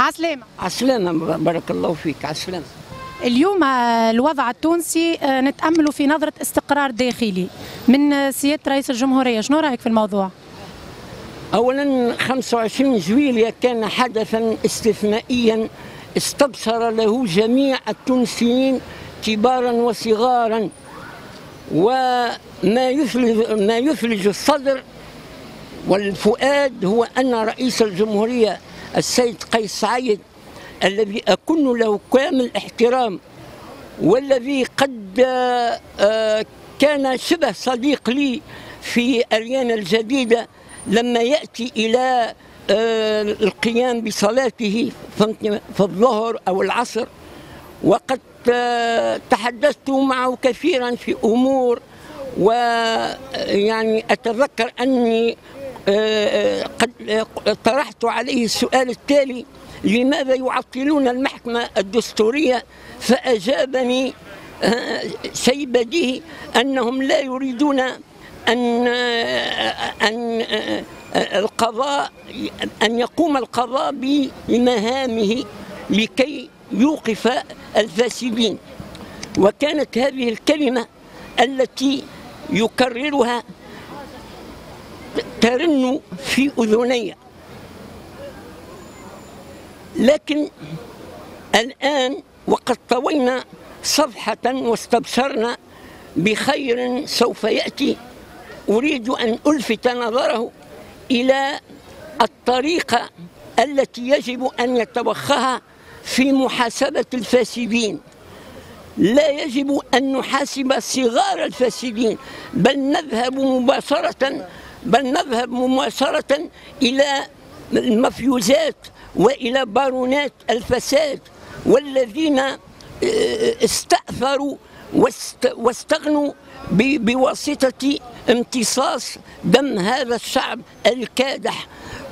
عسلامة. عسلامة بارك الله فيك. عسلامة. اليوم الوضع التونسي نتأمل في نظرة استقرار داخلي من سيادة رئيس الجمهورية، شنو رأيك في الموضوع؟ أولا 25 جويلية كان حدثا استثنائيا استبصر له جميع التونسيين كبارا وصغارا، وما يثلج الصدر والفؤاد هو أن رئيس الجمهورية السيد قيس سعيد الذي أكن له كامل احترام، والذي قد كان شبه صديق لي في أريانا الجديدة، لما يأتي إلى القيام بصلاته في الظهر أو العصر، وقد تحدثت معه كثيرا في أمور، ويعني أتذكر أني قد طرحت عليه السؤال التالي: لماذا يعطلون المحكمة الدستورية؟ فأجابني شيء بديهي، أنهم لا يريدون أن يقوم القضاء بمهامه لكي يوقف الفاسدين. وكانت هذه الكلمة التي يكررها ترن في أذني. لكن الآن وقد طوينا صفحة واستبشرنا بخير سوف يأتي، أريد أن ألفت نظره إلى الطريقة التي يجب أن يتوخاها في محاسبة الفاسدين. لا يجب أن نحاسب صغار الفاسدين، بل نذهب مباشرة إلى المفيوزات وإلى بارونات الفساد، والذين استأثروا واستغنوا بواسطة امتصاص دم هذا الشعب الكادح.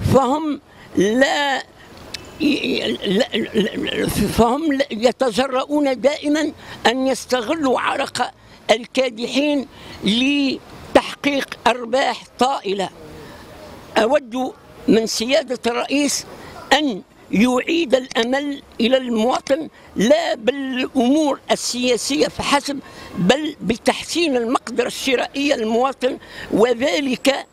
فهم يتجرؤون دائما أن يستغلوا عرق الكادحين لتحقيق أرباح طائلة. أود من سيادة الرئيس أن يعيد الأمل إلى المواطن، لا بالأمور السياسية فحسب، بل بتحسين المقدرة الشرائية للمواطن، وذلك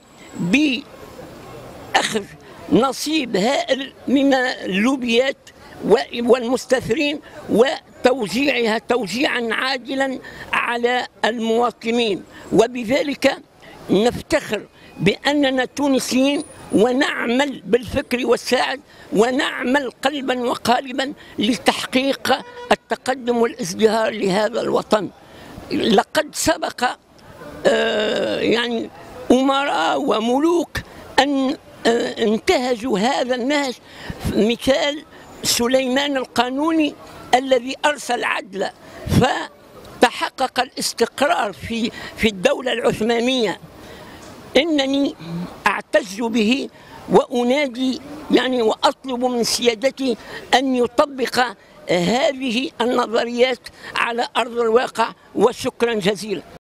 بأخذ نصيب هائل من اللوبيات والمستثمرين وتوزيعها توزيعا عادلا على المواطنين. وبذلك نفتخر بأننا تونسيين، ونعمل بالفكر والساعد، ونعمل قلبا وقالبا لتحقيق التقدم والازدهار لهذا الوطن. لقد سبق يعني أمراء وملوك أن انتهجوا هذا النهج، مثال سليمان القانوني الذي أرسل عدلا فتحقق الاستقرار في الدولة العثمانية. إنني أعتز به وأنادي يعني وأطلب من سيادتي أن يطبق هذه النظريات على أرض الواقع، وشكرا جزيلا.